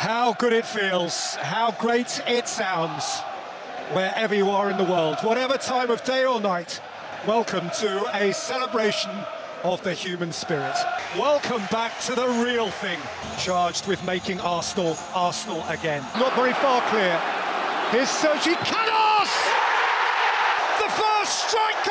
How good it feels, how great it sounds, wherever you are in the world, whatever time of day or night. Welcome to a celebration of the human spirit. Welcome back to the real thing, charged with making Arsenal, Arsenal again. Not very far clear. Here's Sergi Canós! The first strike